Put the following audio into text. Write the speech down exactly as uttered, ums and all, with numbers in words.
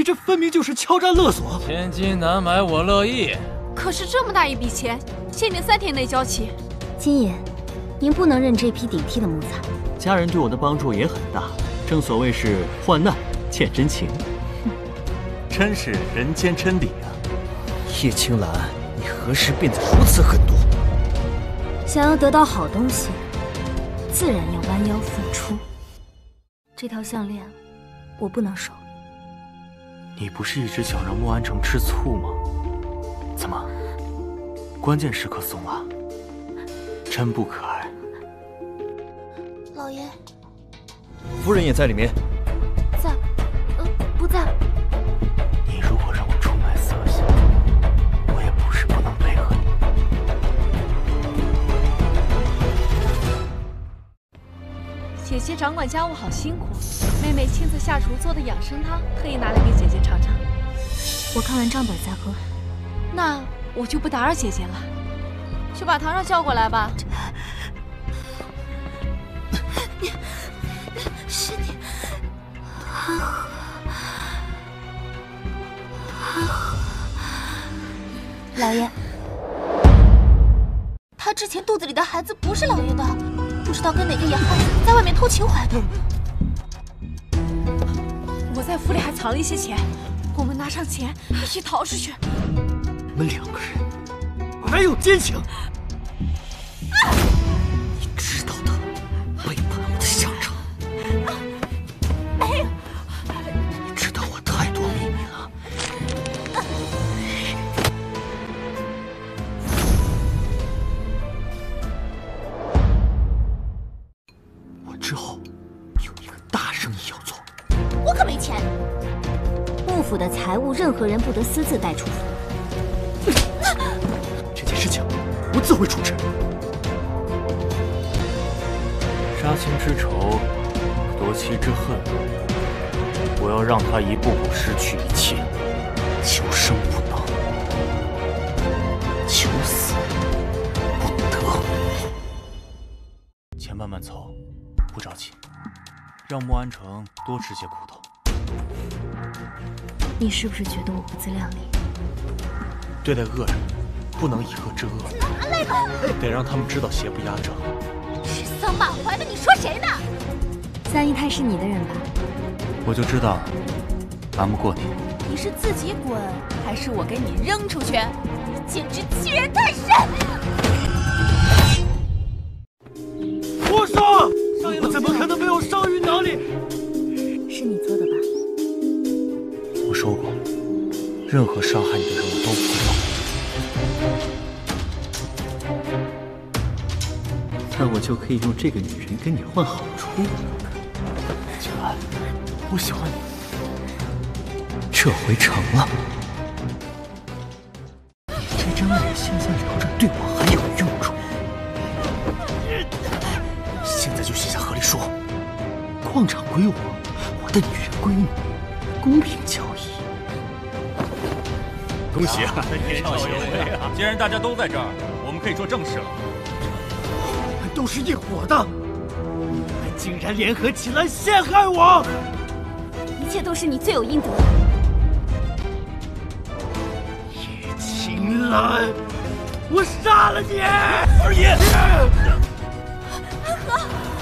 这分明就是敲诈勒索！ 千金难买我乐意。 可是这么大一笔钱，限定三天内交齐。 金爷，您不能认这批顶替的木材。 家人对我的帮助也很大，正所谓是患难见真情。 真是人间真理啊！ 叶青兰，你何时变得如此狠毒？ 想要得到好东西，自然要弯腰付出。这条项链，我不能收。 你不是一直想让莫安城吃醋吗？怎么，关键时刻怂了？真不可爱。 老爷， 夫人也在里面。 在，呃，不在。 你如果让我出卖色相，我也不是不能配合你。 姐姐掌管家务好辛苦，妹妹亲自下厨做的养生汤，特意拿来给姐姐尝尝。 我看完账本再喝。 那我就不打扰姐姐了，去把堂上叫过来吧。 你，是你，他和他和老爷，他之前肚子里的孩子不是老爷的，不知道跟哪个野汉子在外面偷情怀的。 我在府里还藏了一些钱，我们拿上钱一起逃出去。 你们两个人还有奸情！你知道的，背叛我的下场。 没有， 你知道我太多秘密了。我之后有一个大生意要做。 我可没钱。幕府的财物，任何人不得私自带出府。 这件事情我自会处置。 杀亲之仇，夺妻之恨，我要让他一步步失去一切，求生不能，求死不得。钱慢慢凑，不着急，让莫安城多吃些苦头。 你是不是觉得我不自量力？ 对待恶人，不能以恶制恶， 哪来的？ 得让他们知道邪不压正。 指桑骂槐的，你说谁呢？三姨太是你的人吧？ 我就知道瞒不过你。 你是自己滚，还是我给你扔出去？ 你简直欺人太甚！ 胡说！我怎么可能没有伤于脑里？ 是你做的吧？ 我说过，任何伤害你的人我都不会放过。 那我就可以用这个女人跟你换好处。 景安，我喜欢你。 这回成了。你这张脸现在留着，对我还有用处。 现在就写下和离书。 矿场归我，我的女人归你，公平交易。 恭喜啊！年少有为啊！既然大家都在这儿，我们可以做正事了。 你们都是一伙的，你们竟然联合起来陷害我！ 一切都是你罪有应得。 叶青兰，我杀了你！ 二爷， 安和。